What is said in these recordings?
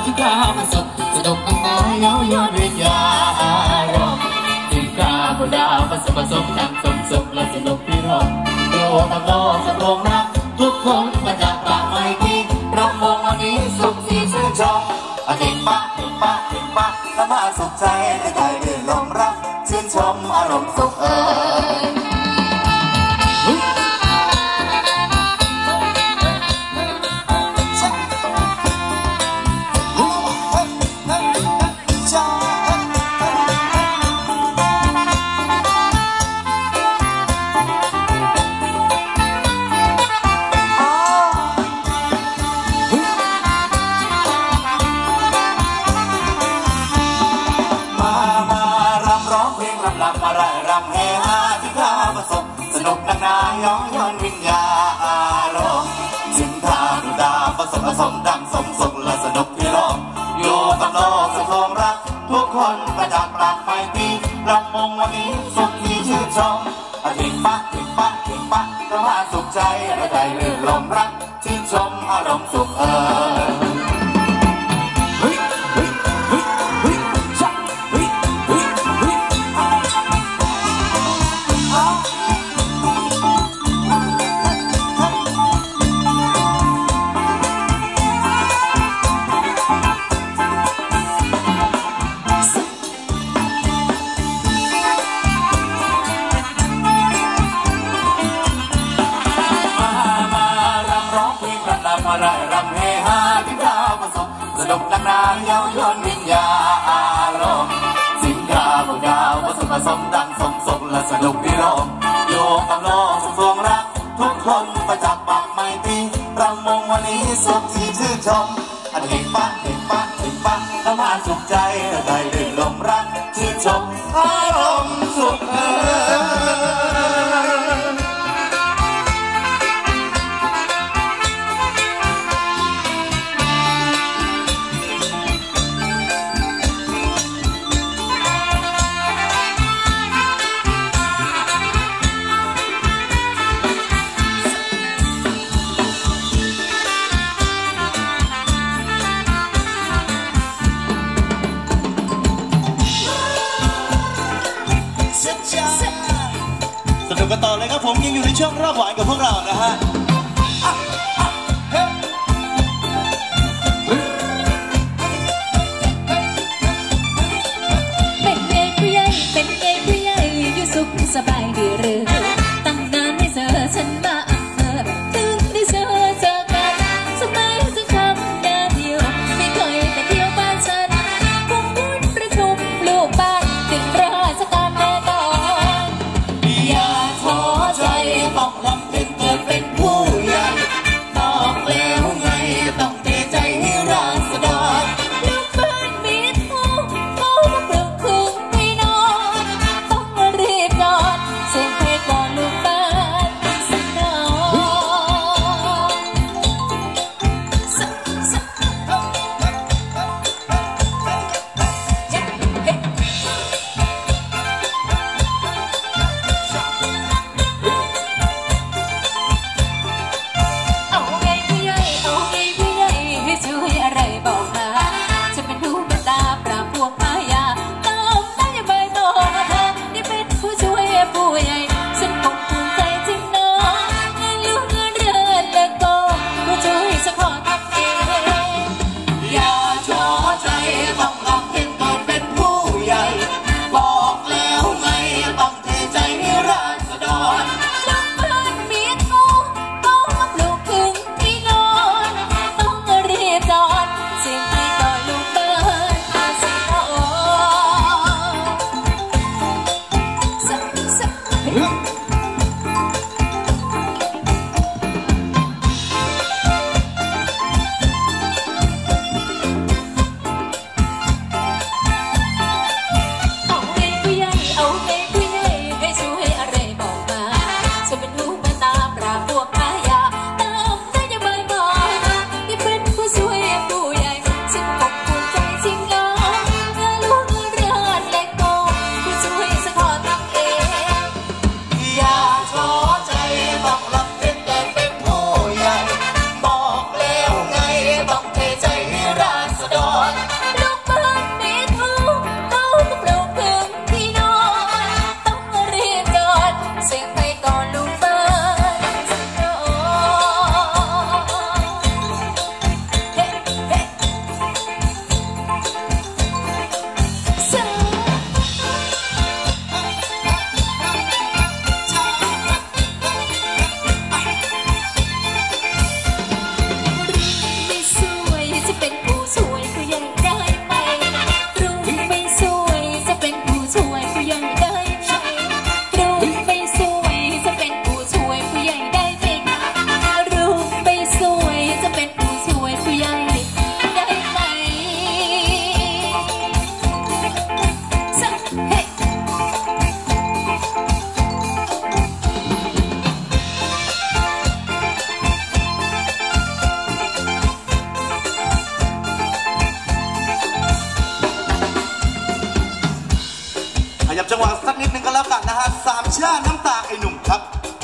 ที่กล้ามาสดสนุกกันมาเย้ายวนวิญญาณที่กล้าบุดาผสมกันสมสุขและสนุกที่รอโลกทั้งโลกสักลงรักทุกคนมาจากปากไม่ที่รำวงวันนี้สุขที่ชื่นชมถึงปะแล้วมาสุขใจในใจดื่มลมรักชื่นชมอารมณ์สุขรำเฮฮาที่กล้าประสบสนุกนักหนาย้อนย้อนวิญญาอารมณ์สินทาดุดาผสมดังสมสุขและสนุกที่โลกอยู่กับโลกสุขของรักทุกคนประจักษ์ปากไม่ตีรำมงวันนี้สุขที่ชื่นชมถึงปะก็มาสุขใจและใจลื่นลมรักชื่นชมอารมณ์สุขมาได้รำเฮฮาที่กล้าประสบสนุกนักหนาเย้ายวนวิญญาอารมณ์สินกาบุดาวผสมดังสมสุขและสนุกที่โลกโยกกับโลกสุขสวงรักทุกคนประจักษ์ปากไม่ตีรำมงวันนี้สุขที่ชื่นชมถึงปะแล้วมาสุขใจและใจลื่นลมรักชื่นชมอารมณ์สุขสนุกกันต่อเลยครับผมยังอยู่ในช่วงรอบหวานกับพวกเรานะฮะเป็นไงผู้ใหญ่อยู่สุขสบายดีหรือตั้งนานไม่เจอฉันมาถึงได้เจอกันสมัยสักคำนาเดียวไม่เคยไปเที่ยวบ้านฉันคงมุ่นประชุมลูกบ้านถึงราชการแน่นอนอย่าท้อใจต้องลำเป็นเกิดเป็นผู้ใหญ่บอกแล้วไงต้องเทใจให้ราษฎรลูกบ้านมีทุกข์เขามาปลุกคืนไม่นอนต้องรีบนอนเสียงเพลงก่อนลูกบ้านสนเอาไงผู้ใหญ่ให้ช่วยอะไรบอกมาจะเป็นหูเป็นตาปราบพวกพายาตามนโยบายต่อมานี่เป็นผู้ช่วยผู้ใหญ่ฉันคงภูมิใจจริงนะเงินลูกเงินเรือนและก็ผู้ช่วยฉันขอทำเองอย่าท้อใจต้องลำเป็นก่อนเป็นผู้ใหญ่บอกแล้วไงต้องเทใจให้ราษฎรลูกบ้านมีทุกข์เขามาปลุกถึงที่นอนต้องรีบนอนเสียงเพลงก่อนลูกบ้านสนองเอาไงผู้ใหญ่ให้ช่วยอะไรบอกมาจะเป็นหูเป็นตาปราบพวกพายาตามนโยบายบอกนี่เป็นผู้ช่วยผู้ใหญ่ฉันคงภูมิใจจริงนะเงินลูกเงินเรือนและก็ผู้ช่วยฉันขอทำเองชาน้ำตาไอ้หนุ่มครับ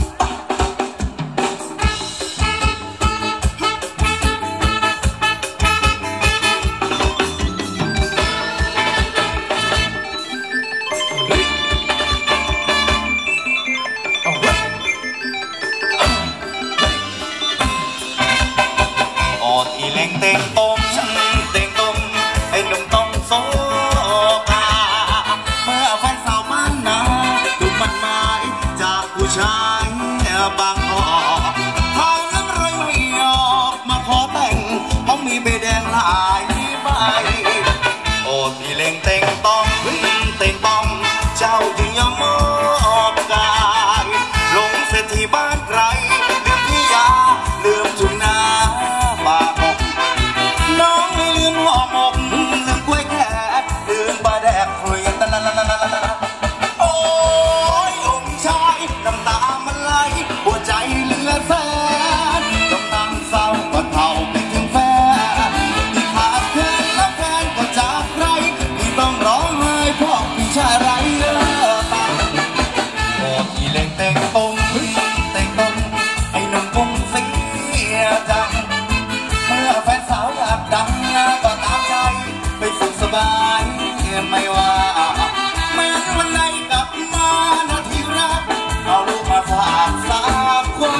เล่งเต่งต้มเต่งต้มไอ้หนุ่มต้องโซกาเมื่อแฟนสาวมันนาถูกมันหมายจากผู้ชายบางอ้อเขาน้ำรอยไม่ออกมาขอแต่งเพราะมีใบแดงหลายใบโอ้ที่เล่งเต่งต้มเต่งต้มเจ้าจึงยอมมอบกายลงเศรษฐีบ้านไกลลืมพี่ยาลืมจุนนาบาน้องลืมหัวหมกลืมกล้วยแขกลืมปลาแดกเฟื่อยโอ้ยองค์ชายน้ำตามันไหลหัวใจเหลือแสนต้องนั่งเศร้าก็เท่าไปถึงแฟนที่ขาดแฟนแล้วแฟนก็จากใครที่ต้องร้องไห้เพราะพี่ชายไร้ตาโอ้ที่เล่งเต่งตรงเต่งตรงไอ้หนุ่มกุ้งเสียจังเมื่อแฟนสาวอยากดังก็ตามใจไปสุขสบายไม่ว่าแม้วันไหนกลับมานาทีรักเอาลูกมาฝากสักคน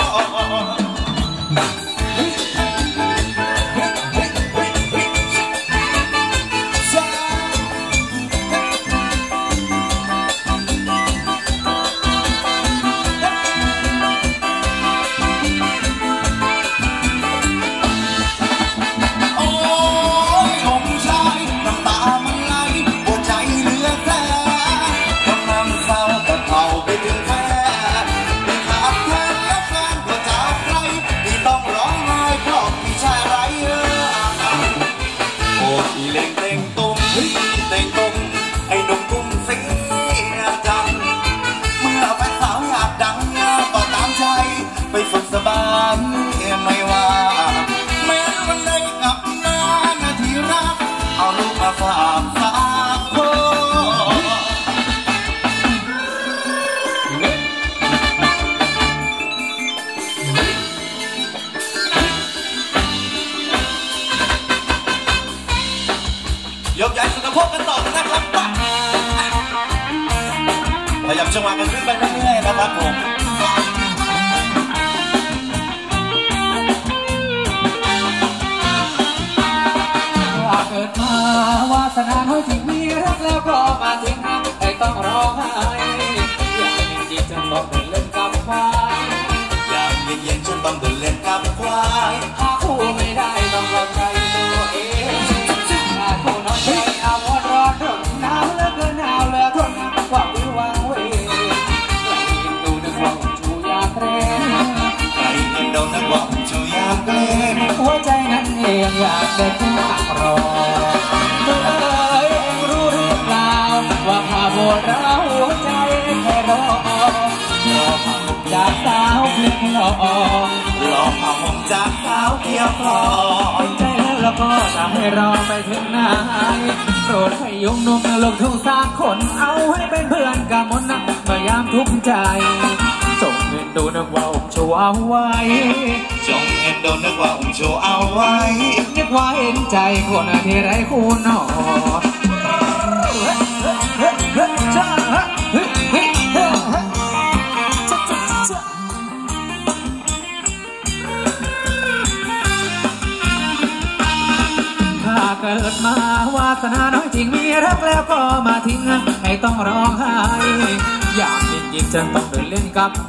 เล่งเต่งตุ้มเต่งตุ้มไอ้หนุ่มกุ้งเสียจังเมื่อแฟนสาวอยากดังก็ตามใจไปสุขสบายไม่ว่าแม้วันใดกลับหน้านาทีรักเอาลูกมาฝากสักคนยกย้ายสุขภาพกันต่อนะครับขยับจังหวะกันขึ้นไปเรื่อยๆนะครับผมเกิดมาวาสนาน้อยที่มีรักแล้วก็มาทิ้งให้ต้องร้องไห้อยากเย็นจีจนต้องเดินเล่นกับควายอยากเย็นๆฉันต้องเดินเล่นกับควายหาคู่ไม่ได้ต้องรอใจตัวเองหาคู่น้อยใจเอาวอนรอทนหนาวเหลือเกินหนาวเหลือทนความวิววังเวใครเห็นดูนึกว่าชูยาเกรนใครเห็นดูนึกว่าชูยาเกรนหัวใจนั้นเองอยากได้ผู้รอเธอเองรู้หรือเปล่าว่าพาโบราหัวใจแค่รอผ่าจากสาวเพียงรอผ่าผมจากสาวเพียงรอใจแล้วก็จะให้รอไปถึงไหนโปรดให้ยุงนุ่มลงทุกสามคนเอาให้เป็นเพื่อนกับมนต์พยายามทุกใจจงเห็นดูนึกว่าชูเอาไว้จงเห็นดูนึกว่าชูเอาไว้นึกว่าเห็นใจคนที่ไร้คุณหนอถ้าเกิดมาวาสนาน้อยจริงมีรักแล้วก็มาทิ้งให้ต้องร้องไห้อยากจริงๆจนต้องเดินเล่นกับ